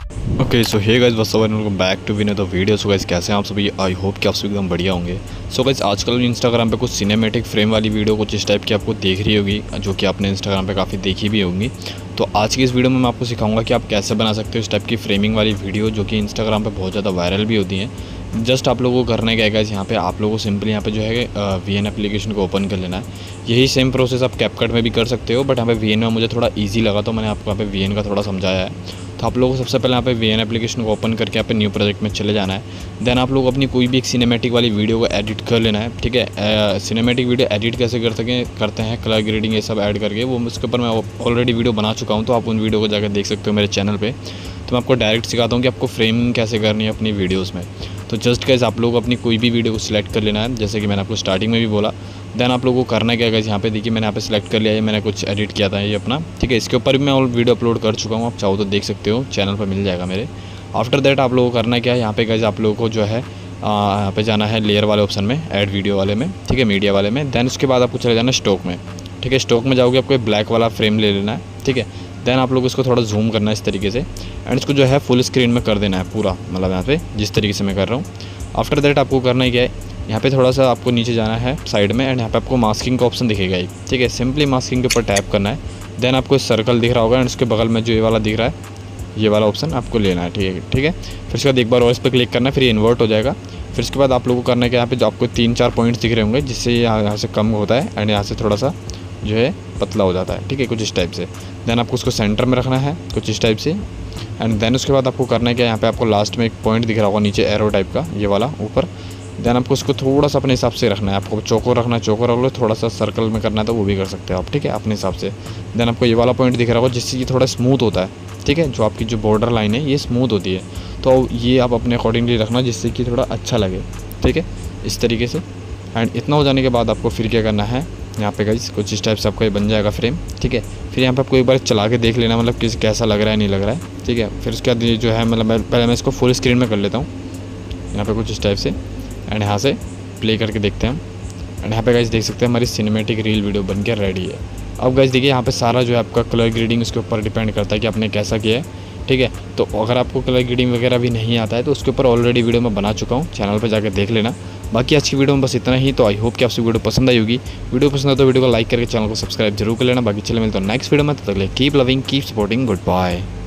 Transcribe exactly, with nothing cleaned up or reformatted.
Okay so hey guys what's up and welcome back to win the video. So guys कैसे हैं आप सभी? I hope कि आप सभी एकदम बढ़िया होंगे। सो गाइस आजकल इंस्टाग्राम पे कुछ सिनेमैटिक फ्रेम वाली वीडियो कुछ इस टाइप की आपको देख रही होगी, जो कि आपने इंस्टाग्राम पे काफ़ी देखी भी होंगी। तो आज की इस वीडियो में मैं आपको सिखाऊंगा कि आप कैसे बना सकते हो इस टाइप की फ्रेमिंग वाली वीडियो, जो कि इंस्टाग्राम पर बहुत ज़्यादा वायरल भी होती हैं। जस्ट आप लोगों को करने क्या है गाइस, यहाँ पे आप लोगों को सिंपली यहाँ पे जो है वी एन एप्लीकेशन को ओपन कर लेना है। यही सेम प्रोसेस आप कैपकट में भी कर सकते हो, बट यहाँ पे वी एन में मुझे थोड़ा ईजी लगा तो मैंने आपको यहाँ पे वी एन का थोड़ा समझाया है। तो आप लोगों को सबसे पहले यहाँ पे वी एन एप्लीकेशन को ओपन करके यहाँ पे न्यू प्रोजेक्ट में चले जाना है। देन आप लोग अपनी कोई भी एक सिनेमैटिक वाली वीडियो को एडिट कर लेना है। ठीक है, सिनेमैटिक वीडियो एडिट कैसे कर सकें करते हैं, कलर ग्रेडिंग ये सब ऐड करके, वो उसके ऊपर मैं ऑलरेडी वीडियो बना चुका हूँ, तो आप उन वीडियो को जाकर देख सकते हो मेरे चैनल पर। तो मैं आपको डायरेक्ट सिखाता हूँ कि आपको फ्रेमिंग कैसे करनी है अपनी वीडियोज़ में। तो जस्ट गाइस आप लोग अपनी कोई भी वीडियो को सिलेक्ट कर लेना है, जैसे कि मैंने आपको स्टार्टिंग में भी बोला। देन आप लोगों को करना क्या गाइस, यहाँ पे देखिए मैंने यहाँ पे सिलेक्ट कर लिया है, मैंने कुछ एडिट किया था ये अपना। ठीक है, इसके ऊपर भी मैं और वीडियो अपलोड कर चुका हूँ, आप चाहो तो देख सकते हो, चैनल पर मिल जाएगा मेरे। आफ्टर दैट आप लोगों को करना क्या है, यहाँ पे गाइस आप लोगों को जो है यहाँ पे जाना है लेयर वाले ऑप्शन में, ऐड वीडियो वाले में, ठीक है, मीडिया वाले में। देन उसके बाद आपको चले जाना है स्टॉक में। ठीक है, स्टॉक में जाओगे आपको ब्लैक वाला फ्रेम ले लेना है। ठीक है, देन आप लोग इसको थोड़ा जूम करना है इस तरीके से, एंड इसको जो है फुल स्क्रीन में कर देना है पूरा, मतलब यहाँ पे जिस तरीके से मैं कर रहा हूँ। आफ्टर दैट आपको करना ही क्या है, यहाँ पे थोड़ा सा आपको नीचे जाना है साइड में, एंड यहाँ पे आपको मास्किंग का ऑप्शन दिखेगा ही। ठीक है, सिंपली मास्किंग के ऊपर टैप करना है। देन आपको सर्कल दिख रहा होगा, एंड उसके बगल में जो ये वाला दिख रहा है, ये वाला ऑप्शन आपको लेना है। ठीक है ठीक है फिर उसके बाद एक बार और इस पर क्लिक करना है, फिर ये इन्वर्ट हो जाएगा। फिर उसके बाद आप लोगों को करना है कि यहाँ पे जो आपको तीन चार पॉइंट्स दिख रहे होंगे, जिससे यहाँ यहाँ से कम होता है एंड यहाँ से थोड़ा सा जो है पतला हो जाता है। ठीक है, कुछ इस टाइप से। देन आपको उसको सेंटर में रखना है कुछ इस टाइप से, एंड देन उसके बाद आपको करना है कि यहाँ पे आपको लास्ट में एक पॉइंट दिख रहा होगा नीचे एरो टाइप का, ये वाला ऊपर। देन आपको उसको थोड़ा सा अपने हिसाब से रखना है, आपको चौको रखना है चौको रख लो, थोड़ा सा सर्कल में करना है तो वो भी कर सकते हो आप। ठीक है, अपने हिसाब से। देन आपको ये वाला पॉइंट दिख रहा होगा जिससे ये थोड़ा स्मूथ होता है। ठीक है, जो आपकी जो बॉर्डर लाइन है ये स्मूथ होती है, तो ये आप अपने अकॉर्डिंगली रखना जिससे कि थोड़ा अच्छा लगे। ठीक है, इस तरीके से। एंड इतना हो जाने के बाद आपको फिर क्या करना है, यहाँ पे गाइस कुछ इस टाइप से आपका ये बन जाएगा फ्रेम। ठीक है, फिर यहाँ पे आपको एक बार चला के देख लेना, मतलब किस कैसा लग रहा है नहीं लग रहा है। ठीक है, फिर उसके बाद ये जो है, मतलब मैं पहले मैं इसको फुल स्क्रीन में कर लेता हूँ यहाँ पे कुछ इस टाइप से, एंड यहाँ से प्ले करके देखते हैं हम। एंड यहाँ पे गाइस देख सकते हैं हमारी सिनेमैटिक रील वीडियो बन के रेडी है। अब गाइस देखिए यहाँ पे सारा जो है आपका कलर ग्रेडिंग उसके ऊपर डिपेंड करता है कि आपने कैसा किया है। ठीक है, तो अगर आपको कलर ग्रेडिंग वगैरह भी नहीं आता है तो उसके ऊपर ऑलरेडी वीडियो मैं बना चुका हूँ, चैनल पर जाकर देख लेना। बाकी आज की वीडियो में बस इतना ही। तो आई होप कि आपसे वीडियो पसंद आई होगी। वीडियो पसंद है तो वीडियो को लाइक करके चैनल को सब्सक्राइब जरूर कर लेना। बाकी चले मिलते हैं नेक्स्ट वीडियो में, तब तक के लिए keep loving keep supporting, good bye.